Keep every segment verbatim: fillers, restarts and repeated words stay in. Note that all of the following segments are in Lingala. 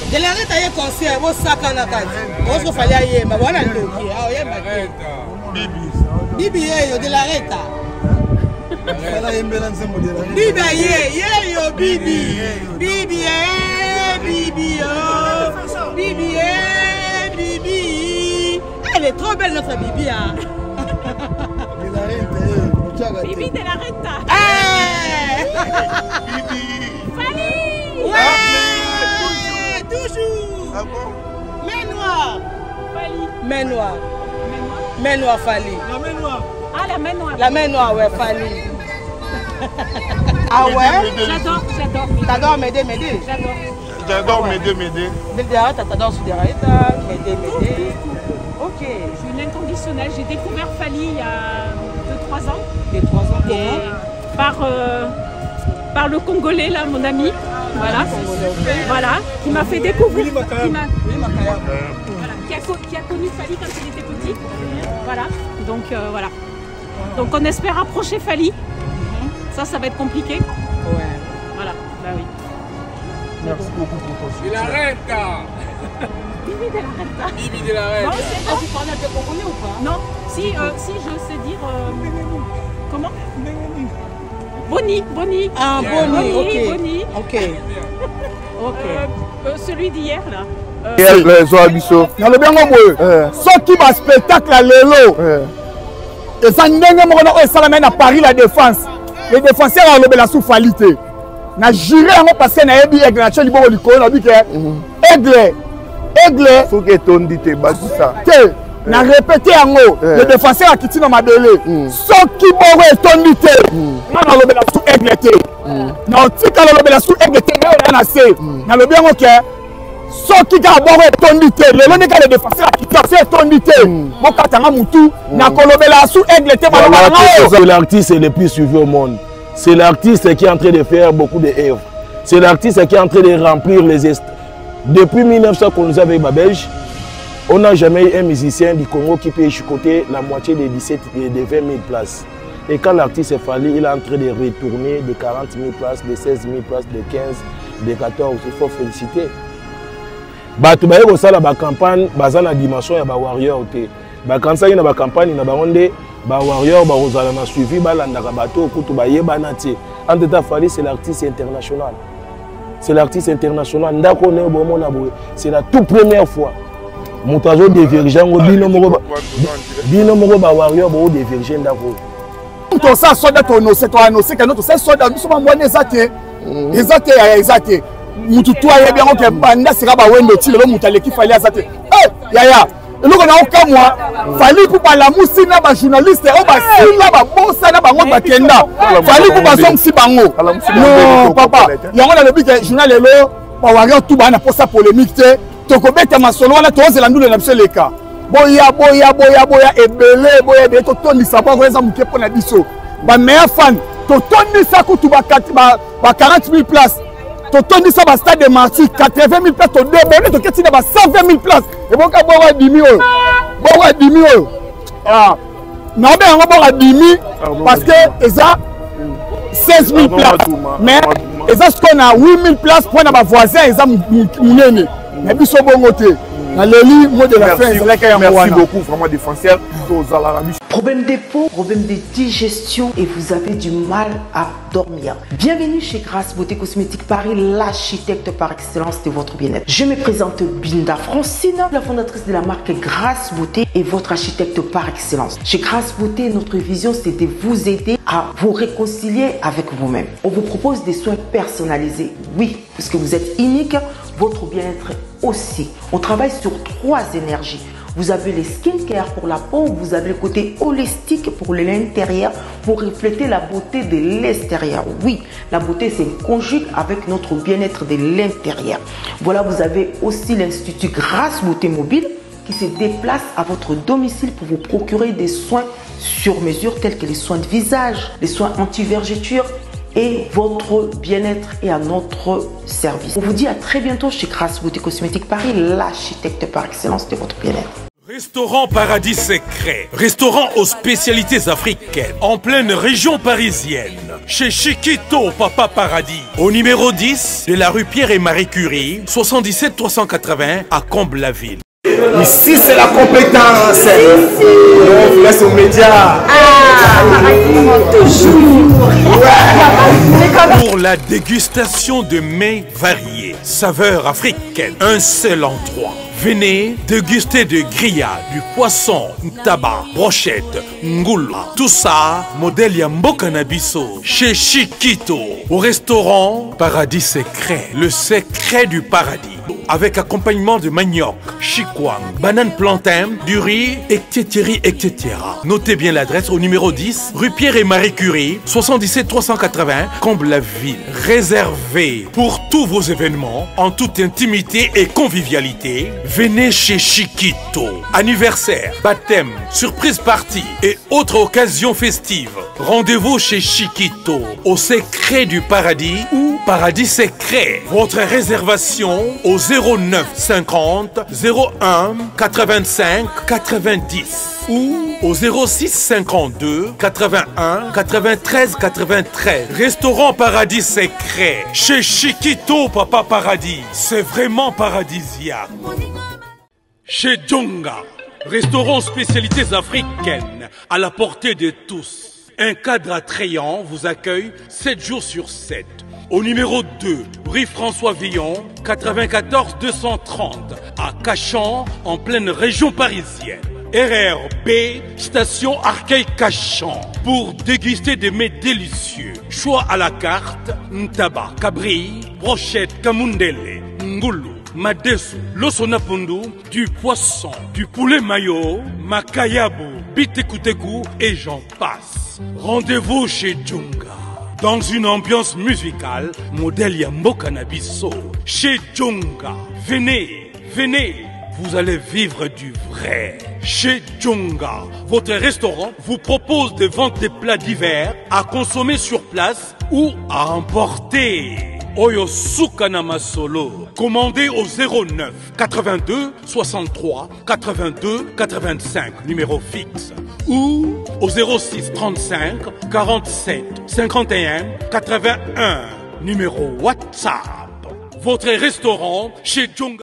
De la reta ye concert, wo saka na kati. Wo so fali aye, ma wana ndoki, ah ye ma. Bibi. Bibi ye yo de la reta. Bibi ye, ye yo Bibi. Bibi ye, Bibi yo. Bibi ye, Bibi. Elle est trop belle notre Bibi hein. Bibi de la reta. Bibi. Fali. Ouais. Toujours. Ah bon? Main noire. Fali. Main noire. Main noire Fali. La main noire. Ah la main noire. La main noire ouais Fali. Ah ouais? J'adore, j'adore. T'adores m'aider, m'aider. J'adore. J'adore m'aider, m'aider. Derrière, t'adores sous derrière, m'aider, m'aider. Ok. Je suis une inconditionnelle. J'ai découvert Fali il y a deux trois ans. deux trois ans comment? Et par, euh, par le Congolais, là, mon ami. Voilà. Voilà. Qui m'a fait découvrir. Qui, m'a, voilà, qui, a, qui a connu Fali quand il était petit. Voilà. Donc, euh, voilà. Donc, on espère approcher Fali. Ça, ça va être compliqué. Ouais. Voilà. Bah oui. Merci beaucoup pour ton soutien. Il arrête là. Bibi de la reta. Bibi de la reta. Non, c'est pas. Tu parles un peu congolais ou pas? Non. Si, euh, si je sais dire. Euh, comment? Boni, Boni. Ah, Boni, ok. Boni. Ok. Ok. Euh, euh, celui d'hier là. Euh, les oabisso. Dans le bien mot, ceux qui va spectacle à l'élo. Et ça n'est pas ça l'amène à Paris la défense. Les défenseurs ont le la souffalité. Na juré en passé na ebi aigle na cheli boko likolo na bi ke aigle aigle faut que ton dit te basi ça. Te na répéter yango le défenseur akiti na mabele. Soki boko etondi te. Na na lobe la sou aigle te. Na tika lobe la sou aigle te na na se. Na lobe yango ke soki ka boko etondi te. Le lone ka le défenseur akiti se etondi te. Boka tanga mutu na kolobe la sou aigle te ba c'est l'artiste le plus suivi au monde. C'est l'artiste qui est en train de faire beaucoup d'œuvres. C'est l'artiste qui est en train de remplir les est. Depuis mille neuf cents qu'on nous avait Babelge, on n'a jamais eu un musicien du Congo qui peut chicoter la moitié des dix-sept et des vingt mille places. Et quand l'artiste est fallu, il est en train de retourner de quarante mille places, de seize mille places, de quinze, de quatorze. Il faut féliciter. Bato baye ko sala ba campagne baza na dimension ya ba warrior te. Ba kansa ina ba campagne na ba onde ba warrior ba ozala na suivi ba landaka bato kutu ba yebana te. En tout cas Fali c'est l'artiste international. C'est l'artiste international. Ndako ne bo mona boye. C'est la toute première fois. Montazo de virgin bino moko bino moko ba warrior bo de virgin ndako. To sa soda to no se to ano se kano to se soda biso ba mwana ezate. Ezate ya ezate. Mutu to aye bien ko banda sera ba wendo ti le mutu aleki Fali azate. Eh yaya eloko na okamwa Fali pour ba la musina ba journaliste o ba sila ba bosa na bango ba kenda Fali pour ba somsi bango non papa yango na lobi ke journal elo ba warrior tout ba na posa polémique te to ko beta masolo wana to zela ndule na biso leka boya boya boya boya ebele boya be to toni sa ba kweza muke pona biso ba meilleur fan to toni sa ko tu ba ba quarante mille places. Totondi ça va stade de Marty quatre-vingt mille places to deux bonne to keti na ba cent vingt mille places et boka boka dix mille boka dix mille ah na be ngo boka dix mille parce que eza seize mille places mais eza ce qu'on a huit mille places pour na ba voisin eza munene na biso bongo te na leli mot de la fin merci beaucoup vraiment défenseur aux alarabis. Problème de peau, problème de digestion et vous avez du mal à dormir. Bienvenue chez Grasse Beauté Cosmétique Paris, l'architecte par excellence de votre bien-être. Je me présente Binda Francine, la fondatrice de la marque Grasse Beauté et votre architecte par excellence. Chez Grasse Beauté, notre vision c'est de vous aider à vous réconcilier avec vous-même. On vous propose des soins personnalisés, oui, parce que vous êtes unique, votre bien-être aussi. On travaille sur trois énergies. Vous avez les skincare pour la peau, vous avez le côté holistique pour l'intérieur, pour refléter la beauté de l'extérieur. Oui, la beauté c'est conjugue avec notre bien-être de l'intérieur. Voilà, vous avez aussi l'Institut Grasse Beauté Mobile qui se déplace à votre domicile pour vous procurer des soins sur mesure tels que les soins de visage, les soins anti-vergeture et votre bien-être est à notre service. On vous dit à très bientôt chez Grasse Beauté Cosmétique Paris, l'architecte par excellence de votre bien-être. Restaurant Paradis Secret, restaurant aux spécialités africaines, en pleine région parisienne, chez Chiquito Papa Paradis, au numéro dix de la rue Pierre et Marie Curie, soixante-dix-sept trois cent quatre-vingts à Comble-la-Ville. Ici c'est la compétence. Ici. On vous laisse aux médias. Ah, toujours. Ouais. Pour la dégustation de mets variés, saveurs africaines, un seul endroit. Venez déguster de grillades, du poisson, tabac, brochette, ngoula. Tout ça, modèle Yamboka Nabiso, chez Chiquito, au restaurant Paradis Secret, le secret du paradis. Avec accompagnement de manioc, chikwang, banane plantain, du riz, et cetera et cetera. Notez bien l'adresse au numéro dix, rue Pierre et Marie Curie, soixante-dix-sept trois cent quatre-vingts, Comble-la-Ville. Réservé pour tous vos événements, en toute intimité et convivialité. Venez chez Chiquito. Anniversaire, baptême, surprise party et autres occasions festives. Rendez-vous chez Chiquito, au secret du paradis ou Paradis Secret. Votre réservation au zéro neuf cinquante zéro un quatre-vingt-cinq quatre-vingt-dix ou au zéro six cinquante-deux quatre-vingt-un quatre-vingt-treize quatre-vingt-treize. Restaurant Paradis Secret, chez Chiquito Papa Paradis. C'est vraiment paradisiaque. Chez Djonga, restaurant spécialités africaines, à la portée de tous. Un cadre attrayant vous accueille sept jours sur sept. Au numéro deux, rue François Villon, quatre-vingt-quatorze deux cent trente, à Cachan, en pleine région parisienne. R R B, station Arcueil-Cachan, pour déguster des mets délicieux. Choix à la carte, ntaba, cabri, brochette, kamundele, ngoulou, madesu, losonapundu, du poisson, du poulet mayo, makayabu, bitekuteku et j'en passe. Rendez-vous chez Djonga. Dans une ambiance musicale, modèle Yamboka Nabiso, chez Djonga. Venez, venez, vous allez vivre du vrai. Chez Djonga, votre restaurant vous propose de vendre des plats divers à consommer sur place ou à emporter. Oyo Sukana Masolo. Commandez au zéro neuf quatre-vingt-deux soixante-trois quatre-vingt-deux quatre-vingt-cinq, numéro fixe. Ou au zéro six trente-cinq quarante-sept cinquante et un quatre-vingt-un, numéro WhatsApp. Votre restaurant chez Djonga.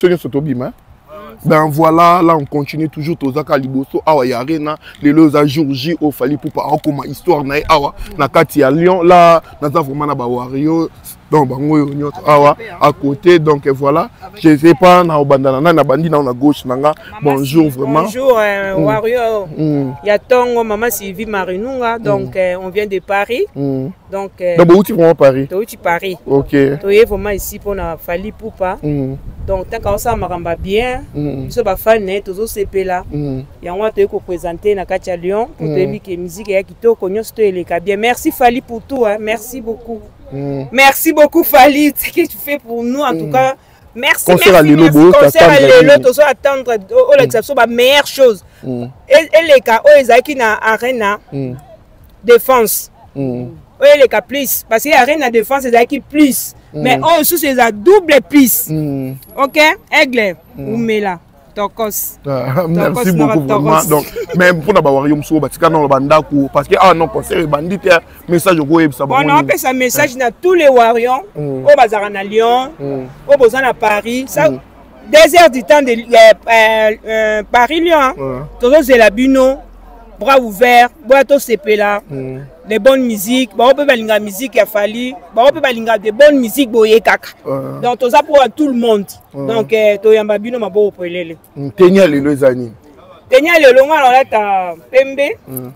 Ben voilà, là on continue toujours Tozaka Liboso, Awa Yarena, les lois à jour J au Fali pour pas comme histoire na Awa, na Kati à Lyon, là, dans un vraiment na Bawario, donc Bango Awa à côté, donc voilà, je sais pas, na Obandana, na Bandi, na gauche, nanga, bonjour vraiment. Bonjour, euh, mm. Wario, il y a Tongo, maman Sylvie Marinunga, donc mm. euh, on vient de Paris, mm. donc. Euh, donc où tu vas à Paris? Où tu Paris. Ok. Tu es vraiment ici pour na Fali Poupa, mm. donc tant qu'on s'en maramba bien. Biso ba fan ne tozo sepela yango to ko présenter na kati ya Lyon pour te dire que musique ya kitoko nyonso to eleka bien. Merci Fali pour tout, hein. Merci beaucoup. Mm. Merci beaucoup Fali, ce que tu fais pour nous en mm. tout cas. Merci. Concert à Lilo, concert à Lilo, tozo attendre au l'exception ba meilleure chose. Et les cas o ezaki na arena défense. Oui, les cas plus parce que arena défense ezaki plus. Mm. Mais on sous c'est à double plus. Mm. OK? Aigle, mm. Oumela. Tokos. Ah, merci beaucoup vraiment. Donc même pour n'avoir eu monsieur Batika non le bandaku parce que ah non conseil bandit message au ça. On a fait ça message dans tous les warriors au bazar na Lyon, au bazar à Paris, ça deux heures du temps de euh, euh, Paris Lyon. Toujours c'est la bino, bras ouverts, boîte sepela. Les bonnes musiques, on peut balinga la musique il a fallu, on peut balinga de bonnes musiques boye kaka. Donc tout ça pour tout le monde. Donc to yamba bino mabo polele. Tenya le lozani. Tenya le longa on a ta pembe.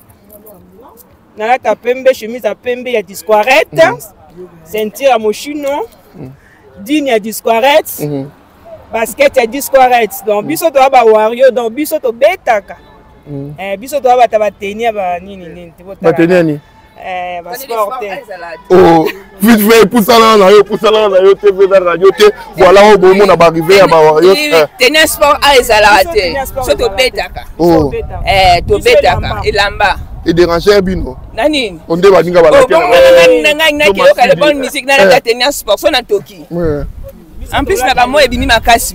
Na ta pembe chemise à pembe ya disquarette, ceinture à mochino, digne à disquarette, basket à disquarette. Donc biso to ba wario, donc biso to betaka. Eh biso to ba ta ba tenia ba nini nini. Ba tenia ni. Eh, bah, sporter. Oh, vite fait, pour ça là, pour ça là, on a T V dans la radio, voilà, au moment où on va arriver à Bawario. Tennis sport à Ezalate, surtout Betaka. Oh, eh, to Betaka, et Lamba. Et déranger un bino. Nani? On débat ninga bala. Oh, bon, nanga nanga nanga qui est la bonne musique, nanga tennis sport, son atoki. En plus, na ba moi ebimi makasi boy.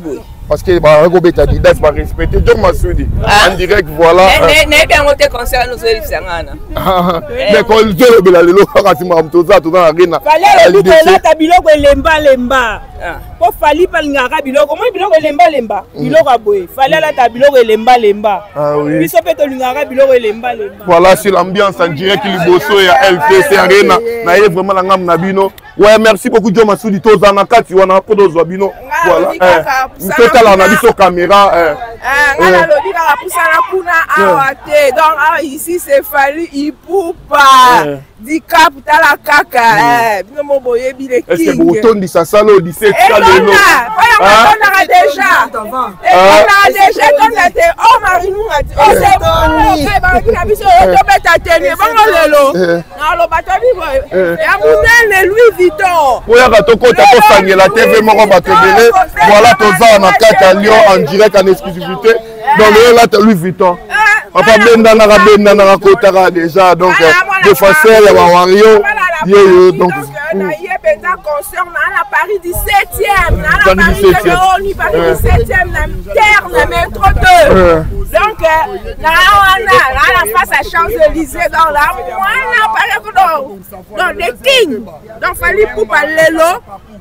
parce que bah Robert a dit d'être pas respecté John Masudi en direct voilà n'est bien monté concert nous les sangana mais quand le jeu de la lelo quand tu m'as toza toza arena fallait le là ta biloko lemba lemba po fali pa ngaka biloko moi biloko lemba lemba biloko aboye fallait là ta biloko lemba lemba ah oui biso pe to ngaka biloko lemba lemba voilà c'est l'ambiance en direct liboso ya L P C arena na yé vraiment la ngam na bino ouais merci beaucoup John Masudi toza na kati wana po dozo bino voilà total on a vu sur caméra ah on a lobby ka pusana kuna awate donc ici c'est fallu il poupa di cap tala kaka eh bino mo boye bi le king est-ce que vous tondi ça salo dix-sept ça lelo ah on a déjà on a déjà comme la te oh marinou ngati oh c'est bon eh ba kuna biso to beta tene bango lelo na lo batabi boy ya munene Louis Vuitton oya ka to kota ko sangela T V moko ba tebele voilà toza na kati à Lyon en direct en exclusivité donc là Louis Vuitton papa benda na ka benda na kota déjà donc défenseur ya Wario yo donc na yé benda concert na Paris dix-septième na Paris dix-septième na terre na métro deux donc na wana na face à Champs-Élysées dans la wana pare ko donc les king donc fallait pour parler là.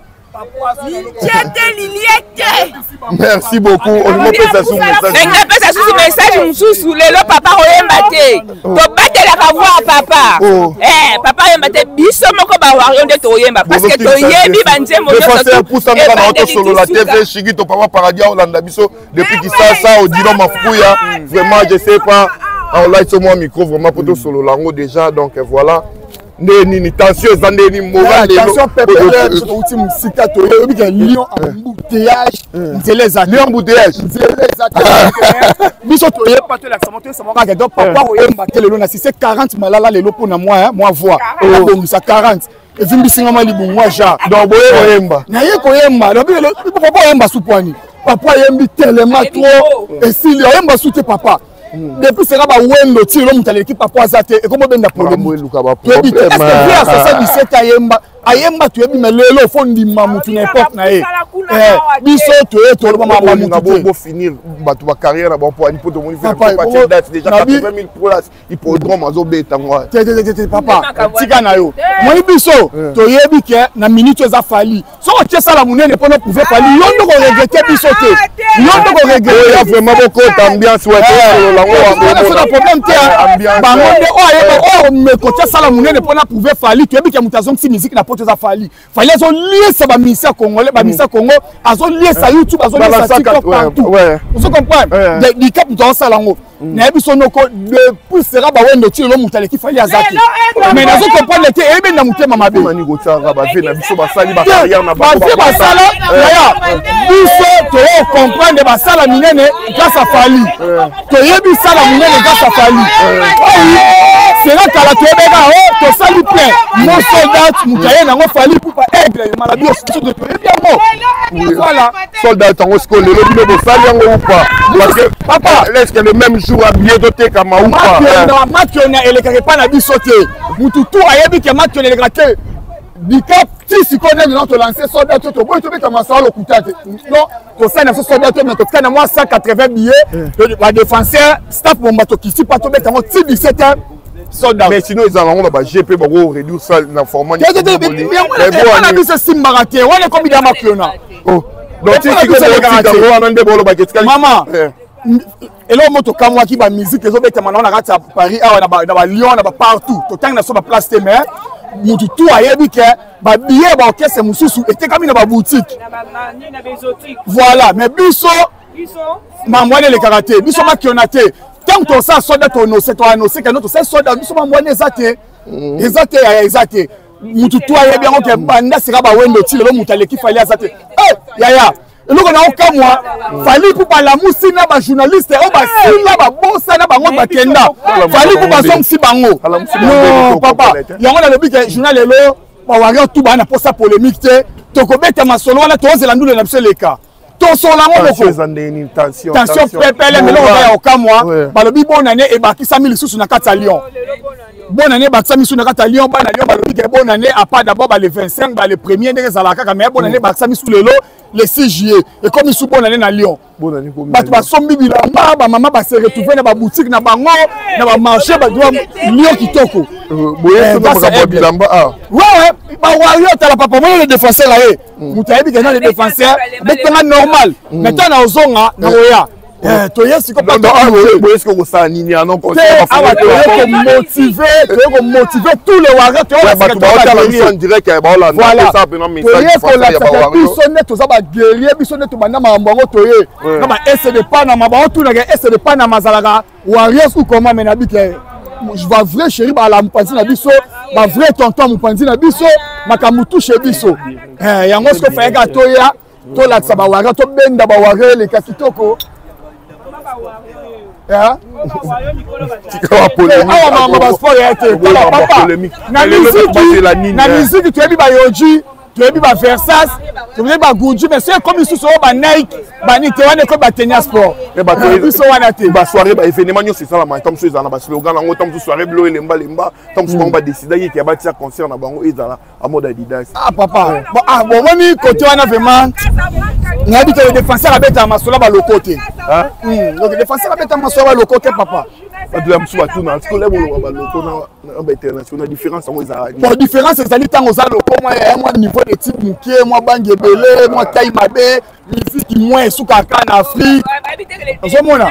Merci beaucoup. On nous fait ça sous message. On nous fait ça sous message sous le papa oyembate. To batela ka voir papa. Eh papa oyembate biso moko ba Wario nde to oyemba parce que to yebi banze mo so. Pour ça na auto solo la T V Chigi to papa Paradis Olanda biso depuis qui ça ça au dilo mafuya. Vraiment je sais pas. On l'a sur mon micro vraiment pour to solo lango déjà donc voilà. Neni ni tension zande ni moral tension pépé sur outil musika to yebi ka Lyon embouteillage nzele za Lyon embouteillage nzele za biso to yebi pas to la samonte samonga donc papa oyemba kelelo na c'est quarante malala lelo pour na moi moi voir donc ça quarante et vimbisinga mali bon moi ja donc boye oyemba na ye ko yemba donc papa oyemba supwani papa yembi tellement trop et si oyemba soute papa depuis c'est là bas wendo ti lo mutale l'équipe papa azate et comment benda problème luka ba problème est-ce que bien soixante-dix-sept ayemba ayemba tu ebi melelo fo ndima mutu n'importe na ye eh biso to e to ba mama mutu bo finir batu ba carrière na ba po ani poto moni faire partir date déjà quatre-vingt mille places hippodrome azo beta ngwa te te te papa tika na yo moi biso to yebi ke na minute za fali so o tie sala munene pona pouvoir fali yo ndo ko regretter biso te yo ndo ko regretter ya vraiment beaucoup d'ambiance ouais la ngwa problème te ba monde o ayeba o me ko tie sala munene pona pouvoir fali to yebi ke mutazong si musique na za fali fali azo lier ça ba misa congolais ba misa congo azo lier ça YouTube azo lier ça TikTok partout vous comprenez di cap dans ça lango na biso noko depuis sera ba wendo ti lo mutale ki fali azaki mais nazo comprendre te ebe na mutema mabe mani go tsanga ba ve na biso ba sali ba carrière na ba ba sala ya biso to comprendre ba sala minene grâce à fali to yebi sala minene grâce à fali c'est là kala to ebe ga o to sali plein mon soldat mutaye na ngo fali pour pas aigle malabi au de bien voilà soldat tango skole le bino bo sali ngo ou pas parce que papa est-ce que le même jour habillé doté kama ou pas na match on a elekaka pas na biso te mutu tout ayebi ke match on elekaka te bikap si si connaît dans te lancer soldat to boy to be kama ça le kutate non to ça na soldat to mais to kana moi cent quatre-vingts billets la défenseur staff bomba to kisi pas to be tango ti dix-sept ans soldat mais sinon ils allons ba G P ba réduire ça na format mais bon on a vu ce simbaraté on est comme dans makiona oh donc si tu connais on a des bolo ba ketika maman et là moto kamwa ki ba musique ezo beta mana on a rate à Paris na ba na ba Lyon na ba partout to tang na so ba place te mais mutu tout ayebi ke ba billet ba orchestre mususu était comme na ba boutique voilà mais biso biso mamwane le karaté biso makiona te tant que ça soldat on sait toi on sait que notre c'est soldat biso mamwane ezate ezate ezate mutu tout ayebi ngo ke banda sera ba wendo ti le mutale ki fali azate eh yaya eloko na okamwa fali pour ba la musina ba journaliste o ba sila ba bossa na bango bakenda fali pour ba somsi bango non papa yango na lobi ke journal elo ba Wario tout ba na posa polémique te to ko beta masolo wana to zela ndule na biso leka to sola ngo boko tension tension pepele mais lo ya okamwa ba lobi bonane e ba kisa mille sous na kati ya Lyon bonne année baksa misu na kata Lyon ba na Lyon ba lobi ke bonne année à part d'abord ba le vingt-cinq ba le premier ndenge za la kaka mais bonne année baksa misu lelo le six juillet et comme misu bonne année na Lyon bonne année comme ba ba sombi bilamba ba maman ba se retrouver na ba boutique na bango na ba marché ba doit Lyon kitoko boye so ba bilamba ah ouais ouais ba wayo tala papa moi le défenseur là eh mutayebi ke na le défenseur betanga normal maintenant na ozonga na oya eh toye siko pa boye siko ko sa nini anon ko ça va te motiver te motiver tous les warriors to la ba ba la mission direct ba la voilà ça pe non message ko la ta biso neto za ba guerrier biso neto bana mambango toye na ba essayer de pas na mabango tout na essayer de pas na mazalaka warriors ou comment mais na bike je vais vrai chéri ba la mpanzi na biso ba vrai tonton mpanzi na biso makamu touche biso eh yango ce ko fa ga toya to la sa ba warrior to benda ba warrior le kakitoko ah na musique na musique tu ebi ba yoji tu ebi ba versas tu ebi ba guji mais c'est comme sous ba Nike ba ni te wana ko ba Tenia Sport e ba to so wana te ba soirée ba événement nyo c'est ça la matin so ezana ba slogan ngo tam soirée blo lemba lemba tam so ba décider yé ki ba tia concert na bango ezala à mode Adidas ah papa bon ah bon woni côté wana vraiment na bi te défenseur abeta masola ba le côté hein donc le défenseur abeta masola ba le côté papa adula msu ba tuna parce que les bolo ba le côté na international différence ngo ezala pour différence ezali tango za le ko moi moi niveau de type mukie moi bange belé moi taille mabe musique moins suka en Afrique ozomona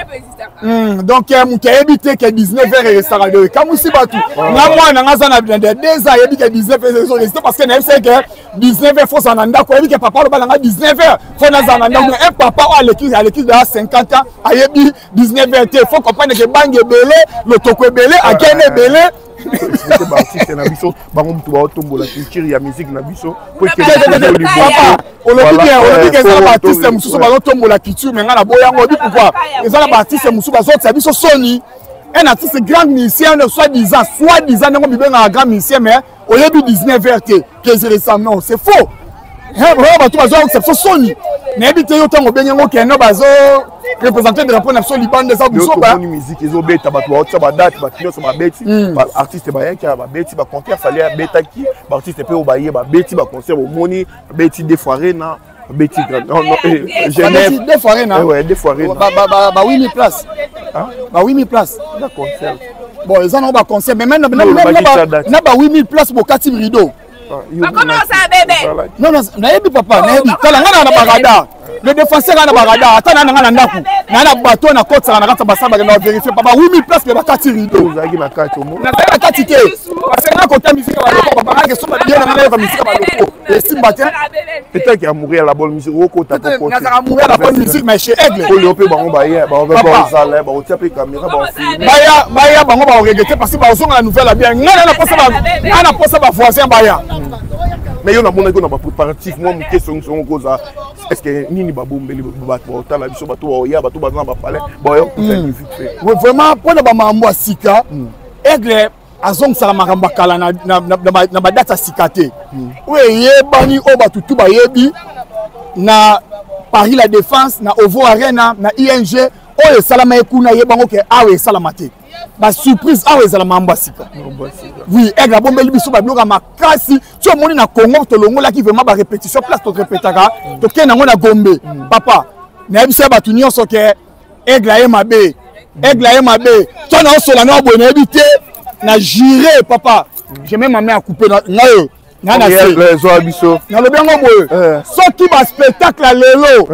donc mukie ebité que dix-neuf heures et ça radio kamusi batu na moi na ngaza na deux ans yebi que dix-neuf heures so resté parce que na c'est que dix-neuf heures faut ça nanda ko yebi que papa lo balanga dix-neuf heures faut na za nanda un papa à l'équipe à l'équipe de cinquante ans ayebi dix-neuf heures faut comprendre que bange belé le toko belé a kene belé c'était ba artiste na biso ba mo mutu ba tombo la culture ya musique na biso pour que papa on le dit bien on le dit que ça ba artiste mususu ba tombo la culture mais ngana boyango dit pourquoi les ala ba artiste mususu ba sorti biso Sony un artiste grand musicien de soi-disant soi-disant ngo bibenga grand musicien mais au début dix-neuf heures que c'est récent non c'est faux hein ba tout ba c'est Sony na ebite yo tango benyengo keno bazo représenter de la première nation Liban de ça biso ba musique ils ont beta ba to ça ba date ba kino ça ba beti ba artiste ba yan ki ba beti ba concert fallait beta ki ba artiste pe obaye ba beti ba concert au moni beti des foirées na beti grand non non Genève des foirées na ouais des foirées ba ba ba huit mille places hein ba huit mille places da concert bon ils en ont ba concert mais maintenant na ba huit mille places pour Katim Rideau comment ça bébé non non na yebi papa na yebi tala ngana na bagada le défenseur na bagada atana ngana ndaku na na bato na côte ça na kata basaba na vérifier papa huit mille places le bakati rideau zaki na kati omo na na kati te parce que na côté musique ba loko papa ngeke so ba bien na na musique ba loko et simba tiens peut-être qu'il a mourir la bonne musique au côté à côté na za mourir la bonne musique mais chez Aigle ko le pe bango ba ye ba ba ba ça là ba o taper caméra ba filmer baya baya bango ba regretter parce que ba zonga la nouvelle bien ngana na posa ba na posa ba voisin baya mais yo na mona ko na ba préparatif moi mon question son cause est-ce que nini ba bombeli ba ba la biso ba to ya ba to ba na ba palais bon yo vraiment pour na ba mambo sika Aigle azong sala makamba kala na na na ba data sikate we yebani o ba tutu ba yebi na Paris la Défense na Ovo Arena na I N G o salama ekuna yebango ke awe salamate ba surprise awe zala mamba sika oui Aigle bombeli biso ba bloka makasi tu omoni na Congo to longola ki vraiment ba répétition place to répétaka to kena ngona Gombe papa na ebisa ba tunyo so ke Aigle aye mabe Aigle aye mabe to na osola na boye na ebité na juré papa j'ai même ma main à couper na yo na na se les oabiso na le bengo boye soki ba spectacle lelo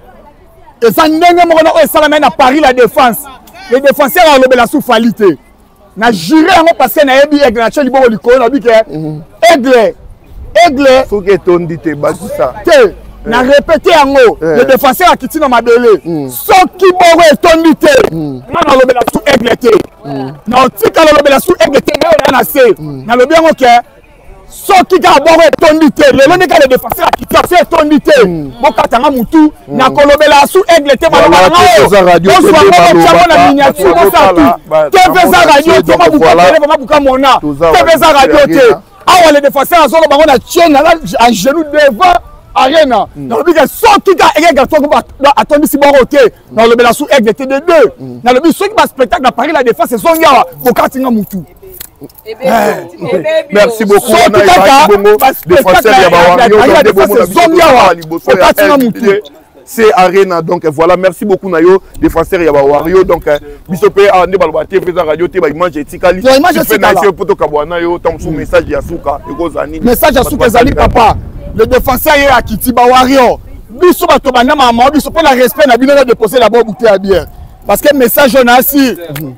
et ça ndenge moko na o salama na Paris la Défense les défenseurs ont lobé la sous-falité na juré ngo parce que na ebi Aigle na cheli boko likolo na bike Aigle Aigle faut que ton dit te basi ça te na répéter yango le défenseur a quitté na mabele soki boko etondi te na lobé la sous Aigle te na tika lobé la sous Aigle te na na se na lobé ngo ke soki ka boko etondi te lelo ndeka le défenseur a quitté se etondi te bokatanga mutu na kolobela sous Aigle te malobala ngo on soit na miniature on ça tout T V za radio to mabuka tele mabuka mona T V za radio te awa le défenseur azolo bango na chaîne en genou devant Arena na lobi ke soki ka Aigle to ko atondi si boko te na lobela sous Aigle te de deux na lobi soki ba spectacle na Paris la Défense zongi awa bokatinga mutu Merci beaucoup. C'est Arena, donc voilà, merci beaucoup Nayo, défenseur Yaba Wario, donc Bisopé a ne balbate faisant radio te ba image etikali. Image etikali poto kabwana yo tam sous message ya suka ekozani. Message ya suka ezali papa. Le défenseur est à Kitiba Wario. Biso ba to bana mama, biso pe la respect na bino de déposer la bonne bouteille à bière. Parce que message on a si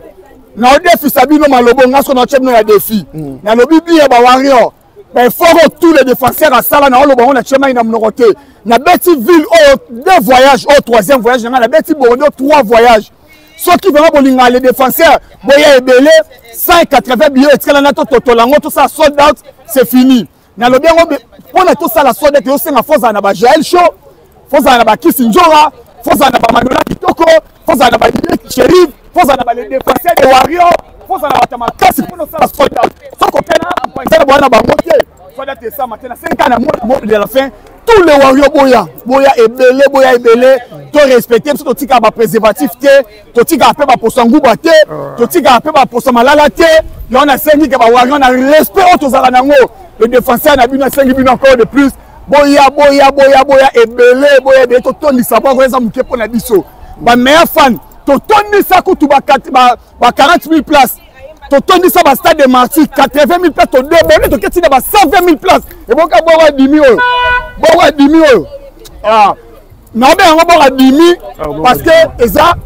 na o défi sabino malobo ngaso na chemno ya défi. Na lobi bière ba Wario. Ben faut tous les défenseurs à sala na olobo on a chema ina mnokote. Na beti ville au deux voyages au troisième voyage na beti Bordeaux trois voyages. Ceux qui vraiment bolinga les défenseurs boya ebele cent quatre-vingts billets etikala na to totolango tout ça sold out c'est fini. Na lobi ngo pour tout ça la sold out yo senga foza na ba Jael Show, foza na ba Kisinjora, foza na ba Manola Kitoko, foza na ba Chérif, foza na ba les défenseurs de Wario, foza na ba Tamakasi pour nous ça la sold out. Sans qu'on pena pour ça boya na ba moté. Sold out ça maintenant cinq ans na mot de la fin. Tous les Wario boya, boya ebele, boya ebele, to respecter parce que tu tika ba préservatif te, to tika pe ba posangu ba te, to tika pe ba posamalala te, yo na sengi ke ba Wario na respect auto zala nango. Le défenseur na bino sengi bino encore de plus. Boya boya boya boya ebele, boya ebele to toni sa ba ko za muke pour na biso. Ba meilleur fan, to toni sa ko tu ba ba quarante mille places. To toni sa ba stade de Marty quatre-vingt mille places to débonné to keti ba cent vingt mille places. Et bon ka boya dix mille. Boya dix mille. Ah. Non ben on boya dix mille parce que ça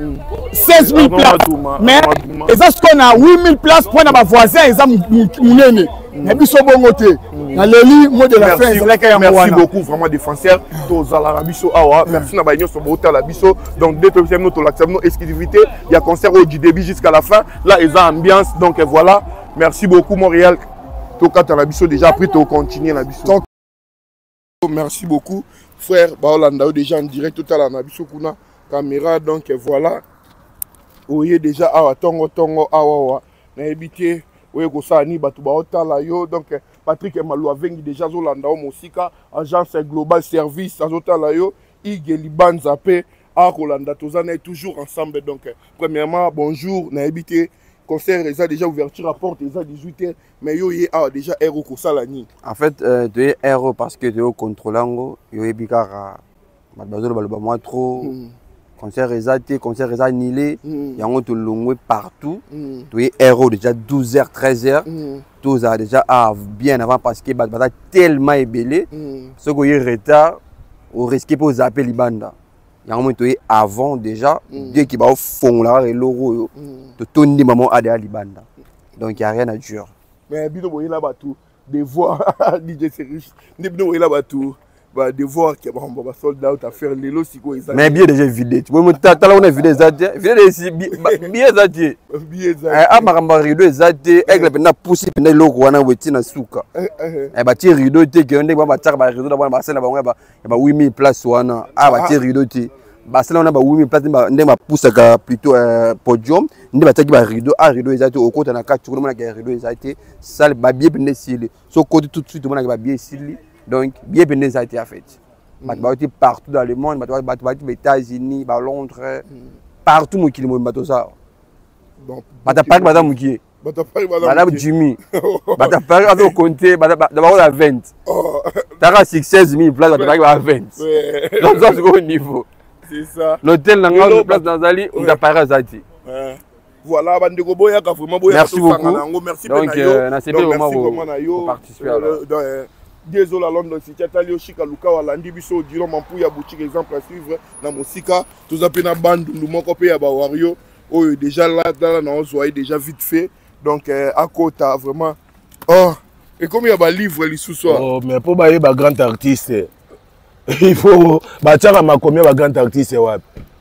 seize mille places. Mais ça ce qu'on a huit mille places pour na ba voisin et ça munene. Mais biso bongo te. Na leli mot de la fin merci beaucoup vraiment défenseur to zala biso awa merci na ba nyo so bota la biso donc dès que nous to l'acceptons exclusivité il y a concert du début jusqu'à la fin là ils ont ambiance donc voilà merci beaucoup Montréal to kata la biso déjà après to continuer la biso merci beaucoup frère Baolanda déjà en direct tout à la biso kuna caméra donc voilà oyé déjà awa tongo tongo awa na habité oyé ko sa ni batu ba otala yo donc Patrick Malou avengi déjà Zolanda Mosika, agence global service, Azotala yo, Igeli Banzape, à Rolanda Tozana est toujours ensemble. Donc, premièrement, bonjour, n'a habité, concert, ils ont déjà ouverture à porte, ils ont dix-huit heures, mais yo y a déjà héros Kosalani. En fait, euh, tu es héros parce que tu es au contrôlant, yo y bikara, madbazolo balba moi trop. Concert résalté, concert résalté, il y a un autre long partout. Tu es héros déjà douze heures, treize heures. Tout ça déjà bien avant parce que tu es tellement ébélé. Ce qui est retard, au risque pour zapper les bandes. Il y a un moment tu es avant déjà, dès qu'il va au fond là, et l'euro, tu tournes maman à des bandes. Donc il n'y a rien à dire. Mais bien de là-bas tout, des voix, D J Serish, de là-bas tout. Bah, de voir que bon bah soldat à faire les lots si quoi mais bien déjà vidé tu vois mon tata là on a vidé ça vidé ici bien ça dit bien ça ah maramba rideau ça dit aigle na poussi na loko wana weti na suka eh ba ti rideau te que on ba ba tsaka ba rideau na ba sala ba ba ba huit mille place wana ah ba ti rideau te ba sala on ba huit mille place ndé ba poussa ka plutôt podium ndé ba tsaki ba rideau ah rideau ça te au côté na ka tu ko na ka rideau ça te sale ba bien pendé sili so côté tout de suite on a ba bien sili. Donc, bien béni ça a été fait. Mm. Bah, partout dans le monde, bah, bah, bah, aux États-Unis, bah, Londres, mm. partout où il y a ça. Bah, t'as pas madame Moukié. Bah, t'as pas madame Madame Jimmy. Bah, t'as pas madame Conté, bah, d'abord à vingt. T'as seize mille places, bah, t'as pas à vingt. Donc, ça, c'est au niveau. C'est ça. L'hôtel, n'a pas de place dans Zali, on a pas à Zati. Voilà, vraiment merci beaucoup. Merci donc, euh, merci vraiment pour participer. Désolé à London, si tu as allé au Chica Luka, à l'Andibiso, Dilo Mampouya, boutique exemple à suivre, dans mon Sika, tous à peine à bande, nous manquons pas à Wario, oh, déjà là, là, on voit déjà vite fait, donc à côté, vraiment, oh, et combien il y a des livres les sous-soirs? Oh, mais pour bailler un grand artiste, il faut, bah, tiens, ma combien de grand artiste, ouais.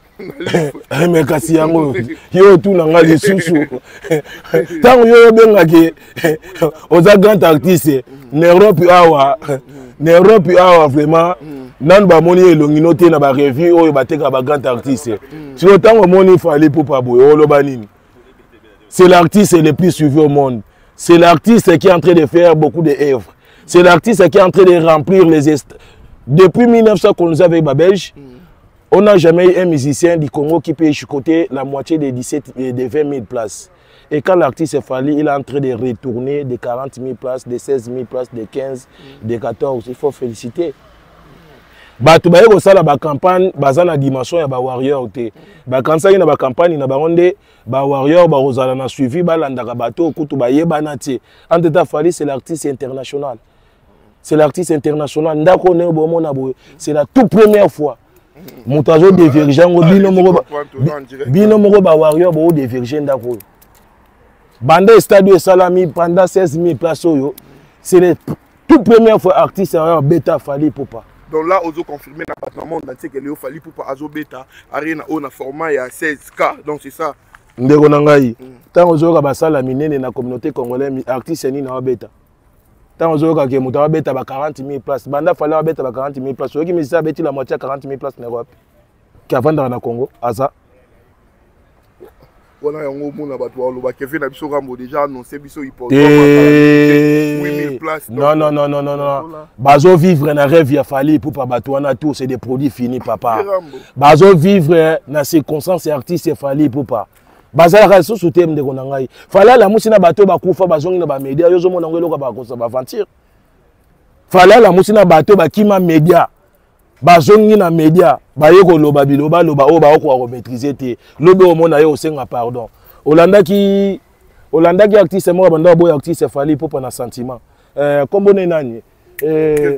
Mais kasi yango yo tout nanga les sous tant yo benga ke oza grand artiste n'Europe awa n'Europe awa vraiment nan ba moni elongino te na ba revue oyo bateka ba grand artiste si autant au moni fallait pour pas boyo lo banini c'est l'artiste le plus suivi au monde c'est l'artiste qui est en train de faire beaucoup d'œuvres c'est l'artiste qui est en train de remplir les est depuis mille neuf cents qu'on nous avait Babelge. On n'a jamais eu un musicien du Congo qui peut chicoter la moitié des dix-sept et des vingt mille places. Et quand l'artiste est fallu, il est en train de retourner de quarante mille places, de seize mille places, de quinze, de quatorze. Il faut féliciter. Bato baye ko sala ba campagne baza na dimension ya ba warrior te. Ba kansa ina ba campagne na ba ronde ba warrior ba rozala na suivi ba landaka bato kutu ba yebana te. En tout cas Fally c'est l'artiste international. C'est l'artiste international. Ndako ne bo mona bo. C'est la toute première fois. Montazo de virgin bino moko bino moko ba warrior bo de virgin ndako. Banda stade Salami pendant seize mille places oyo. C'est la toute première fois artiste en bêta Fally Ipupa. Donc là, on a confirmé dans le monde entier que Léo Fally Ipupa Azo Beta Arena on a format il y a seize K. Donc c'est ça. Ndeko nangai. Tant on a basala minene na communauté congolaise artiste ni na beta. Tant on a que muta beta ba quarante mille places. Banda Fally beta ba quarante mille places. Oki misisa beti la moitié quarante mille places en Europe. Qui avant dans le Congo, Aza. On a un mot na bato lo ba Kevin na biso Rambo déjà annoncé biso hypo. huit mille places. Non non non non non non. Bazo vivre na rêve ya Fally Ipupa bato wana tout c'est des produits finis papa. Bazo vivre na circonstances artistes Fally Ipupa. Bazala ka sous thème de konangai. Fally la musina bato ba kufa bazongi na ba média yozo mona ngelo ba kosa ba aventure. Fally la musina bato ba kima média. Bazongi na média baye ko loba biloba loba o ba ko maîtriser te lobe o mona yo senga pardon Olanda ki Olanda ki artiste mo banda boy artiste Fally Ipupa na sentiment euh kombo ne nani euh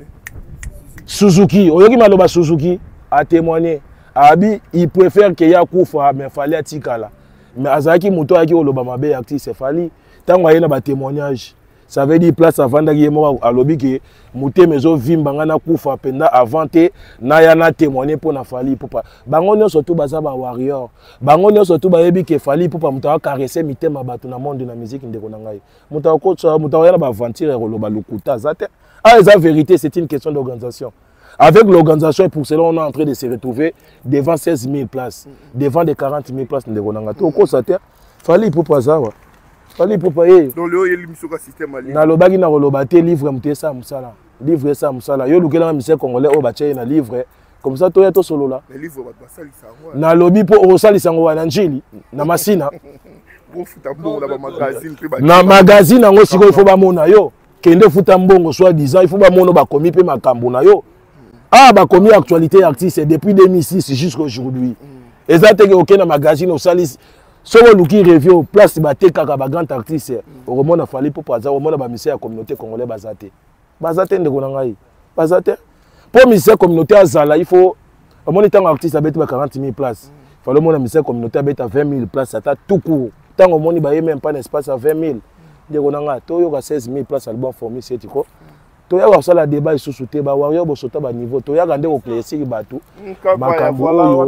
Suzuki oyoki maloba Suzuki a témoigné abi il préfère que ya kufa mais Fally atikala mais azaki moto aki oloba mabe artiste Fally tango ayena ba témoignage. Ça veut dire place avant d'aller à l'objet que Mouté Mezo Vimba na kufa penda avant te na ya na témoigner pour na Fally Ipupa. Bango surtout baza ba warrior. Bango surtout ba yebi que Fally Ipupa mutawa caresser mitema bato na monde na musique ndeko na ngai. Mutawa ko mutawa ya ba aventure roloba lukuta zate. Ah la vérité c'est une question d'organisation. Avec l'organisation pour cela on est en train de se retrouver devant seize mille places, devant des quarante mille places ndeko na ngai. To ko zate Fally Ipupa zawa. Fally Ipupa ye. Donc le yo l'émission ka système ali. Na lobaki na lobate livre mté ça musala. Livre ça musala. Yo lukela monsieur congolais o bache na livre comme ça to ya to solo là. Mais livre ba basali sango. Na lobi po o sali sango wana njili na masina. Bo futa mbongo na ba magazine pe ba. Na magazine ngo siko il faut ba mona yo. Kende futa mbongo soit disant il faut ba mona ba komi pe makambo na yo. Ah ba komi actualité artiste depuis deux mille six jusqu'à aujourd'hui. Exactement OK na magazine o sali so luki review place baté kaka ba grand artiste au moment na Fally Ipupa za au moment ba misé ya communauté congolaise bazate bazate ndeko na ngai bazate pour misé communauté azala il faut au moment tant artiste abeti ba quarante mille places fallait mon misé communauté abeta vingt mille places ata tout court tant au moment ba même pas espace à vingt mille ndeko na ngai to yo ka seize mille places album formé c'est quoi to ya ça la débat sous souté ba warrior bo sota ba niveau to ya gande ko classique batou makambo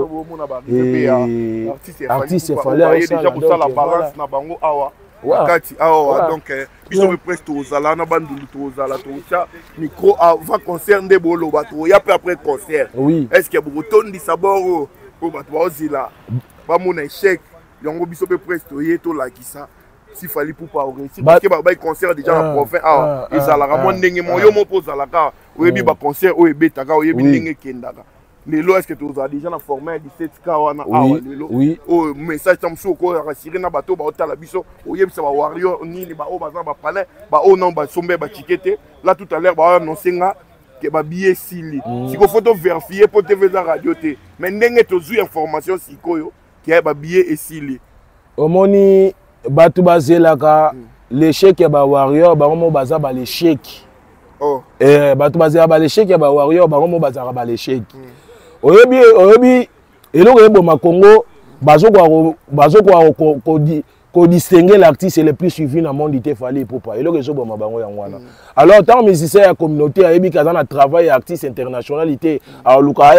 yo artiste Fally déjà pour ça la balance na bango awa wakati awa donc biso me presto ozala na bandulu to ozala to cha micro avant concert nde bolo bato ya après concert oui est-ce que beaucoup tondi saboro ko bato ozila ba mona échec yango biso me presto yeto la kisa si Fally Ipupa réussir parce que ba concert déjà na province ah ezala ka mo ndenge mo yo mo pozala ka oyebi ba concert o ebetaka oyebi ndenge kendaka lelo est-ce que tu as déjà na formé dix-sept K wana awa lelo o message tam soko rassurer na bato ba otala biso oyebi sa ba warrior ni ba o baza ba palais ba o non ba sombe ba tikete là tout à l'heure ba annoncer nga que ba billet sili siko photo vérifier pour T V za radio te mais ndenge to zu information sikoyo que ba billet esili omoni batu bazelaka l'échec ya ba warrior ba mo baza ba l'échec oh eh batu bazela ba l'échec ya ba warrior ba mo baza ba l'échec oyebi oyebi eloko yebo makongo bazo kwa bazo kwa ko ko distinguer l'artiste le plus suivi dans le monde ité Fally Ipupa eloko ezo boma bango yangwana alors tant musicien ya communauté ayebi kaza na travail artiste internationalité a lukaya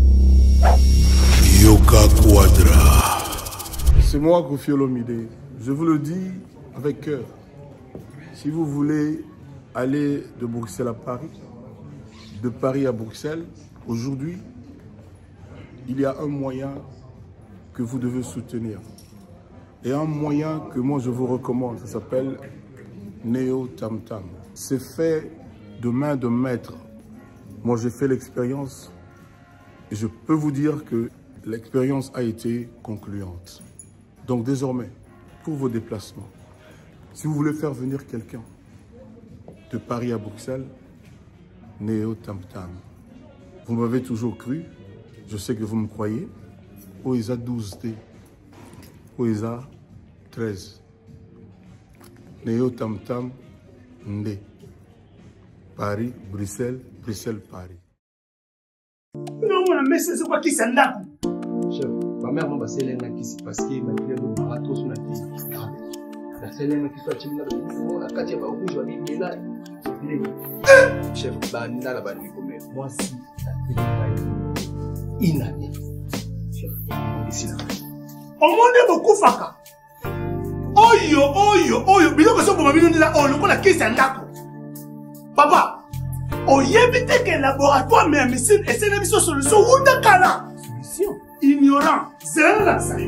Yoka Quadra. C'est moi Koffi Olomide. Je vous le dis avec cœur. Si vous voulez aller de Bruxelles à Paris, de Paris à Bruxelles, aujourd'hui, il y a un moyen que vous devez soutenir. Et un moyen que moi je vous recommande, ça s'appelle Neo Tam Tam. C'est fait de main de maître. Moi j'ai fait l'expérience et je peux vous dire que l'expérience a été concluante. Donc désormais, pour vos déplacements. Si vous voulez faire venir quelqu'un de Paris à Bruxelles, Néo Tam Tam. Vous m'avez toujours cru, je sais que vous me croyez. O I S A douze D, O I S A treize. Néo Tam Tam, Ndé. Paris, Bruxelles, Bruxelles, Paris. Non, on a mis ce quoi qui s'en a. Chef, ma mère m'a passé l'un qui s'est passé, ma fille m'a barato sur la tête. La seule qui soit timide, la quatre va rouge, va dire là. Chef, bah, n'a la banni comme moi si ça fait une année. Chef, on décide. Au monde est beaucoup faka. Oyo, oyo, oyo, bilo que ça pour ma vie, on dit là, oh, le coup la qui s'en a. Papa, on y évite que le laboratoire mais médecine et c'est une solution ou de cala. Solution. Ignorant, c'est la ça.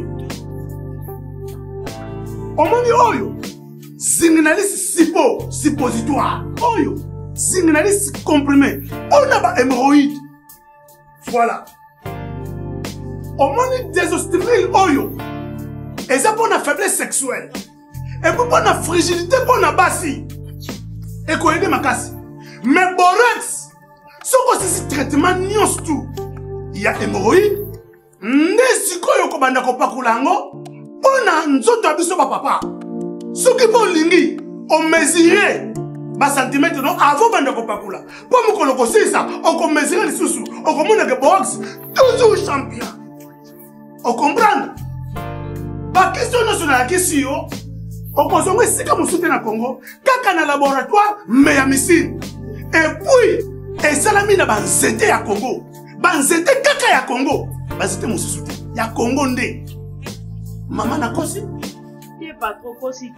On m'a dit oyo. Signaliste sipo, suppositoire. Oyo. Signaliste comprimé. On a pas hémorroïde. Voilà. On m'a dit désostril oyo. Et ça pour la faiblesse sexuelle. Et pour la fragilité pour la bassi. Et quoi aider ma casse. Mais borax, ce que c'est traitement nions tout. Il y a hémorroïde. Nesiko yoko banda ko pakulango. On a nzoto abiso ba papa. Ce qui peut lingi, on mesurait bas centimètre non avant banda ko pakula. Pour me koloko ça, on peut mesurer les sous-sous. On comprend que borax toujours champion. On comprend. Pas question nationale question. On consomme ici comme soutien à Congo. Kaka na laboratoire mais à missile. Et puis, et ça la mine banzete à Congo. Banzete kaka ya Congo. Banzete mon soutien. Ya Congo ndé. Maman n'a kosi. Il n'est pas trop kosi.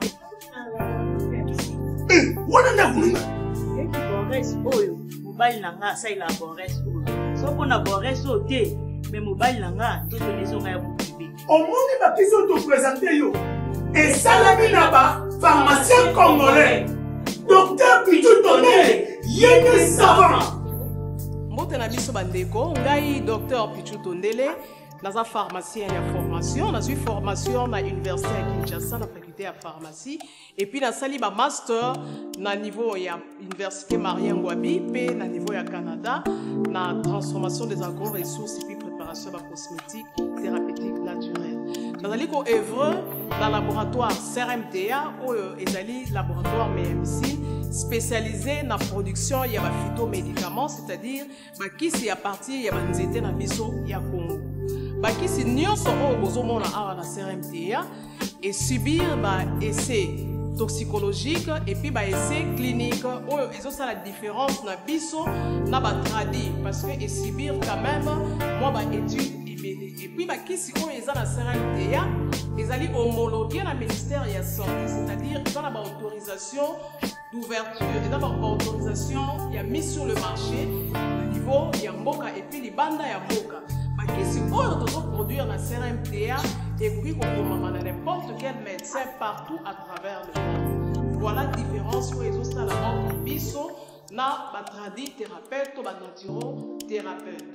Eh, wana na kununga. Et qui borès oyo. Mobile langa ça il a borès oyo. So qu'on a borès au thé. Mais mobile langa tout les gens ya boubi. Au monde ba question te présenter yo. Et ça la mine ba pharmacien congolais. Docteur Pichou Tondele, Yéné Savant. Mbote na biso bandeko, ngai docteur Pichou Tondele, naza pharmacien ya formation, nazui formation na université ya Kinshasa na faculté ya pharmacie et puis nasali ba master na niveau ya université Marien Ngouabi pe na niveau ya Canada na transformation des agro-ressources et puis préparation de cosmétiques thérapeutiques naturelles. Nazali ko œuvre dans le laboratoire C R M T A ou ezali laboratoire médecine spécialisé dans la production de phytomédicaments, c'est-à-dire qui c'est à partir de banzete na biso ya Congo. Qui c'est nyonso o bozomona awa na C R M T A et subir ba essai toxicologique et puis ba essai clinique ou ils ont ça la différence na biso na ba tradi parce que et subir quand même moi ba étude et puis bah qui si on est dans la C R M T A ils allaient homologuer le ministère de la santé, c'est-à-dire ils ont la autorisation d'ouverture, ils ont la autorisation il y a mis sur le marché le niveau il y a mboka et puis les bandes il y a mboka bah qui si on doit produire la C R M T A et puis qu'on peut n'importe quel médecin partout à travers le monde. Voilà la différence où ils ont ça la mort biso na ba tradi thérapeute ou ba naturo thérapeute.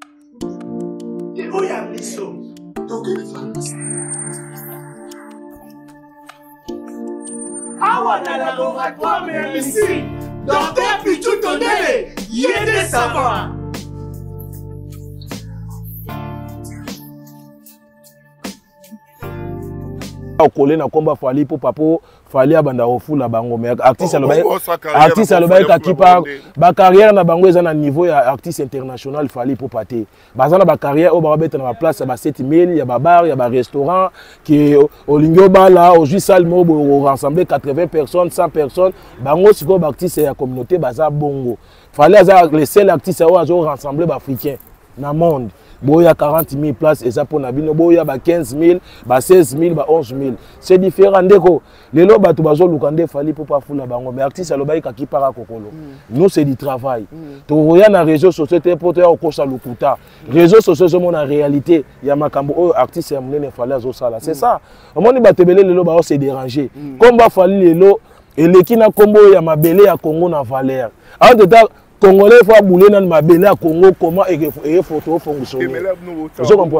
Et où y a biso donc awa na laboratoire mais ici docteur Pichou Tondele Yéné Savant. Okole na komba fali po papo fali abanda ofula bango mais artiste alobai artiste alobai kakipa ba carrière na bango eza na niveau ya artiste international fali po paté bazana ba carrière o ba beta na place ba sept mille ya ba bar ya ba restaurant qui olingo bala au juste salle mo bo rassembler quatre-vingts personnes cent personnes bango siko ba artiste ya communauté baza bongo fali aza les seuls artistes o azo rassembler ba africain na monde. Boya quarante mille places et ça pour Nabino, boya ba quinze mille, ba seize mille, ba onze mille. C'est différent d'eko. Les lots ba tubazo lukande fali pour pas fouler bango. Mais artiste aloba ki para kokolo. Nous c'est du travail. To rien na réseaux sociaux pour te okosa lukuta. Réseaux sociaux c'est mon réalité. Ya makambo o artiste ya mnene fali azo sala. C'est ça. Au moment ba tebele les lots ba se déranger. Comme ba fali les lots et les kina kombo ya mabele ya Congo na valeur. En tout cas Congolais faut bouler dans ma belle à Congo comment et et photo fonctionner. Je comprends.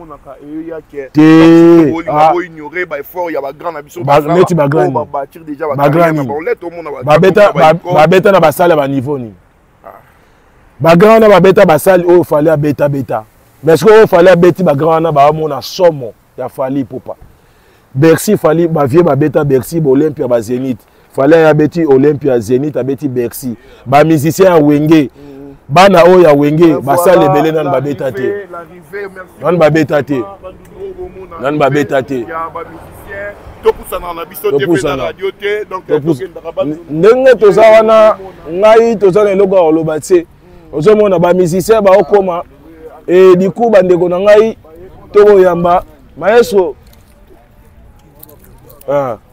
Té ah ignorer ba effort ya ba grand na biso ba meti ba grand ba bâtir déjà ba grand ba beta ba beta na ba sala ba niveau ni. Ba grand na ba beta ba sala o fallait beta beta. Mais ce que fallait beti ba grand na ba mona somo ya fallait popa. Bercy fallait ba vieux ba beta Bercy ba Olympia ba Zénith. Fallait ya beti Olympia Zénith a beti Bercy. Ba musicien Wenge. Bana o ya Wenge ba sala lebele nan ba beta te. Nan ba beta te. Nan ba beta te. Topusana na biso te pe na radio te donc ndenge toza wana ngai toza na eloko ya loba te. Ozomona ba musicien ba okoma et du coup bandeko na ngai to yamba maestro ah